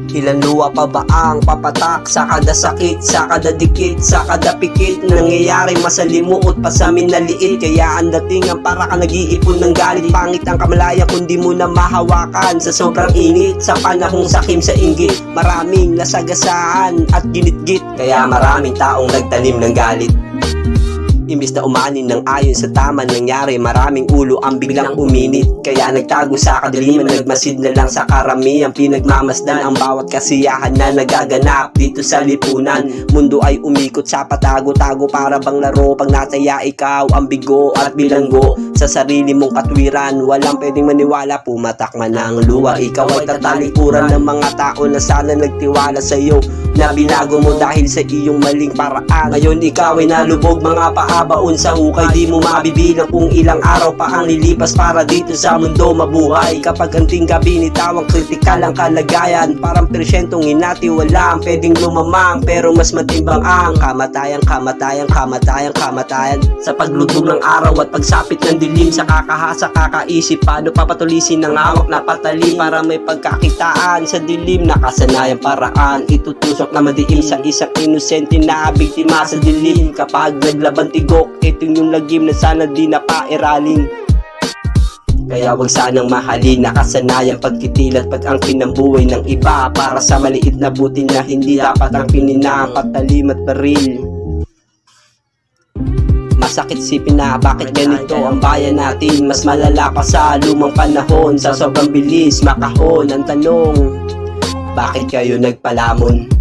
Ilan luwa pa ba ang papatak sa kada sakit, sa kada dikit, sa kada pikit? Nangyayari masalimuot pa sa amin na liit, kaya ang datingan para ka nag-iipon ng galit. Pangit ang kamalaya kung di mo na mahawakan sa sobrang init, sa panahong sakim sa inggit. Maraming nasagasaan at ginitgit, kaya maraming taong nagtanim ng galit. Imbis na umanin ng ayon sa tama nangyari, maraming ulo ang biglang uminit, kaya nagtago sa kadiliman, nagmasid na lang sa karamihan. Pinagmamasdan ang bawat kasiyahan na nagaganap dito sa lipunan. Mundo ay umikot sa patago-tago, para bang laro. Pag nataya ikaw ang bigo at bilanggo sa sarili mong katwiran, walang pwedeng maniwala, pumatak man ang luwa. Ikaw ay tatalikuran ng mga tao na sana nagtiwala sa iyo, na binago mo dahil sa iyong maling paraan. Ngayon ikaw ay nalubog, mga paabaon sa hukay. Di mo mabibilang kung ilang araw pa ang lilipas para dito sa mundo mabuhay. Kapag anting gabi nitawang kritikal ang kalagayan, parang persyentong hinati, wala ang pwedeng lumamang, pero mas matimbang ang kamatayan, kamatayan, kamatayan, kamatayan. Sa paglutog ng araw at pagsapit ng dilim, sa kakahasa kakaisip paano papatulisin ng hawak na patali, para may pagkakitaan sa dilim na kasanayang paraan. Itutusok na madiim sa isang inosente na biktima sa dilim. Kapag naglaban tigok, ito yung lagim na sana di na pairalin. Kaya wag sanang mahalin na kasanayang pagkitilat pag ang pinambuhay ng iba, para sa maliit na buti na hindi dapat ang pininang patalim at baril. Masakit sipin na bakit ganito ang bayan natin, mas malala pa sa lumang panahon. Sa sobrang bilis makahon ang tanong, bakit kayo nagpalamon?